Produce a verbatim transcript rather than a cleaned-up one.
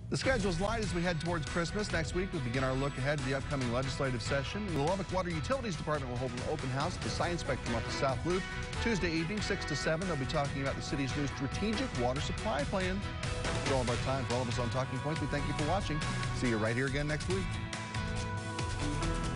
The schedule's light as we head towards Christmas. Next week, we begin our look ahead to the upcoming legislative session. The Lubbock Water Utilities Department will hold an open house at the Science Spectrum off the South Loop Tuesday evening, six to seven. They'll be talking about the city's new strategic water supply plan. For all of our time, for all of us on Talking Points, we thank you for watching. See you right here again next week.